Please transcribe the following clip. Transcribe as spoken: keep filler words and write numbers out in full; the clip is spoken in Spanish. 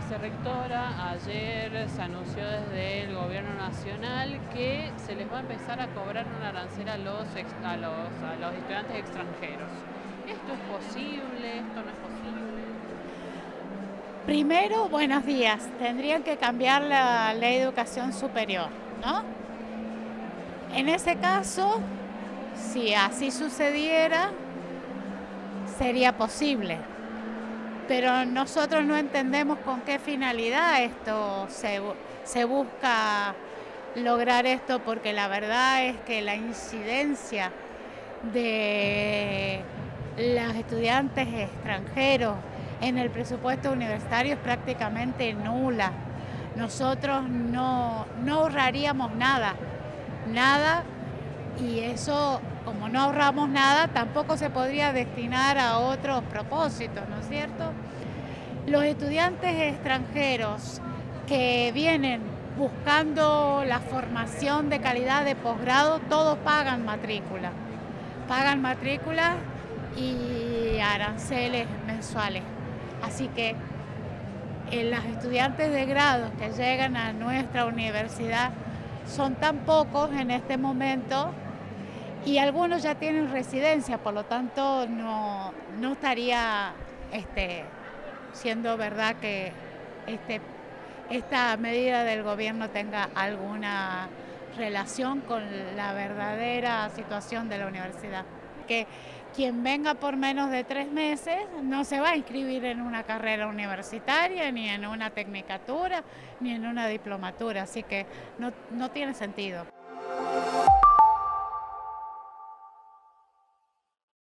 vicerrectora, ayer se anunció desde el gobierno nacional que se les va a empezar a cobrar un arancel a los, a los, a los estudiantes extranjeros. ¿Esto es posible? ¿Esto no es posible? Primero, buenos días. Tendrían que cambiar la ley de educación superior, ¿no? En ese caso, si así sucediera, sería posible. Pero nosotros no entendemos con qué finalidad esto se, se busca lograr esto, porque la verdad es que la incidencia de los estudiantes extranjeros en el presupuesto universitario es prácticamente nula. Nosotros no, no ahorraríamos nada, nada, y eso, como no ahorramos nada, tampoco se podría destinar a otros propósitos, ¿no es cierto? Los estudiantes extranjeros que vienen buscando la formación de calidad de posgrado, todos pagan matrícula. Pagan matrícula y aranceles mensuales. Así que eh, los estudiantes de grado que llegan a nuestra universidad son tan pocos en este momento, y algunos ya tienen residencia, por lo tanto no, no estaría este, siendo verdad que este, esta medida del gobierno tenga alguna relación con la verdadera situación de la universidad. Que quien venga por menos de tres meses no se va a inscribir en una carrera universitaria, ni en una tecnicatura, ni en una diplomatura, así que no, no tiene sentido.